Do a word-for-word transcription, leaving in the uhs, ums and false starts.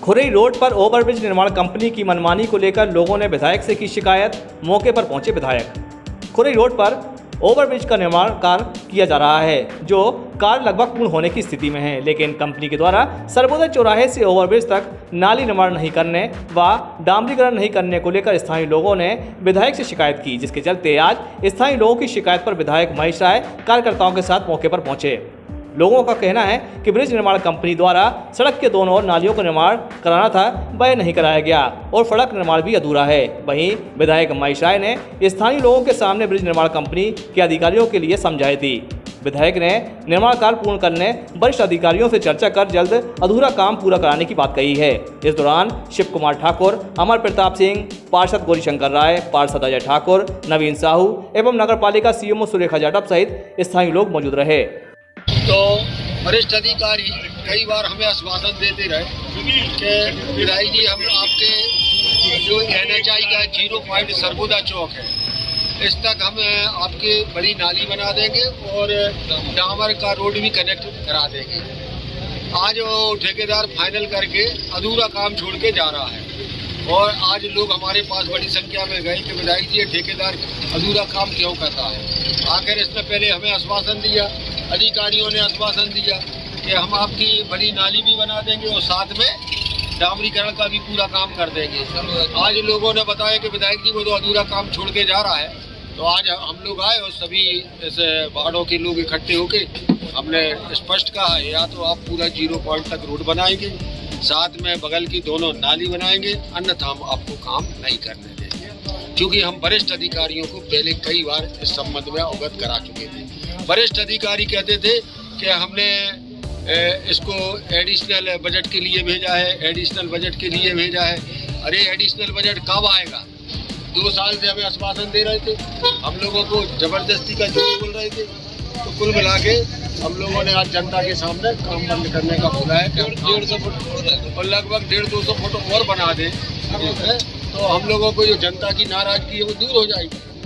Khurai road पर ओवरब्रिज निर्माण कंपनी की मनमानी को लेकर लोगों ने विधायक से की शिकायत। मौके पर पहुंचे विधायक। खुरई रोड पर ओवरब्रिज का निर्माण कार्य किया जा रहा है, जो कार्य लगभग पूर्ण होने की स्थिति में है, लेकिन कंपनी के द्वारा सर्वोदय चौराहे से ओवरब्रिज तक नाली निर्माण नहीं करने व डामरीकरण नहीं करने को लेकर स्थानीय लोगों ने विधायक से शिकायत की, जिसके चलते आज स्थानीय लोगों की शिकायत पर विधायक महेश राय कार्यकर्ताओं के साथ मौके पर पहुंचे। लोगों का कहना है कि ब्रिज निर्माण कंपनी द्वारा सड़क के दोनों ओर नालियों का निर्माण कराना था, वह नहीं कराया गया और सड़क निर्माण भी अधूरा है। वहीं विधायक महेश राय ने स्थानीय लोगों के सामने ब्रिज निर्माण कंपनी के अधिकारियों के लिए समझाई थी। विधायक ने निर्माण कार्य पूर्ण करने वरिष्ठ अधिकारियों से चर्चा कर जल्द अधूरा काम पूरा कराने की बात कही है। इस दौरान शिव कुमार ठाकुर, अमर प्रताप सिंह, पार्षद गौरीशंकर राय, पार्षद अजय ठाकुर, नवीन साहू एवं नगर पालिका सीएमओ सुरेखा जाटव सहित स्थानीय लोग मौजूद रहे। तो वरिष्ठ अधिकारी कई बार हमें आश्वासन देते रहे कि विधायक जी, हम आपके जो एन एच आई का जीरो पॉइंट सर्वोदय चौक है, इस तक हम आपके बड़ी नाली बना देंगे और डामर का रोड भी कनेक्ट करा देंगे। आज वो ठेकेदार फाइनल करके अधूरा काम छोड़ के जा रहा है और आज लोग हमारे पास बड़ी संख्या में गए कि विधायक जी, ठेकेदार अधूरा काम क्यों करता है। आखिर इसने पहले हमें आश्वासन दिया, अधिकारियों ने आश्वासन दिया कि हम आपकी बड़ी नाली भी बना देंगे और साथ में डामरीकरण का भी पूरा काम कर देंगे। आज लोगों ने बताया कि विधायक जी, वो तो अधूरा काम छोड़ के जा रहा है। तो आज हम लोग आए और सभी ऐसे वार्डों के लोग इकट्ठे होके हमने स्पष्ट कहा, या तो आप पूरा जीरो पॉइंट तक रोड बनाएंगे, साथ में बगल की दोनों नाली बनाएंगे, अन्यथा हम आपको काम नहीं करने देंगे। क्योंकि हम वरिष्ठ अधिकारियों को पहले कई बार इस संबंध में अवगत करा चुके थे। वरिष्ठ अधिकारी कहते थे कि हमने इसको एडिशनल बजट के लिए भेजा है, एडिशनल बजट के लिए भेजा है। अरे एडिशनल बजट कब आएगा? दो साल से हमें आश्वासन दे रहे थे, हम लोगों को जबरदस्ती का झूठ बोल रहे थे। तो कुल मिला के हम लोगों ने आज जनता के सामने काम बंद करने का बोला है कि हम डेढ़ सौ फुट और लगभग डेढ़ दो सौ फुट और बना दें, तो हम लोगों को जो जनता की नाराजगी है वो दूर हो जाएगी।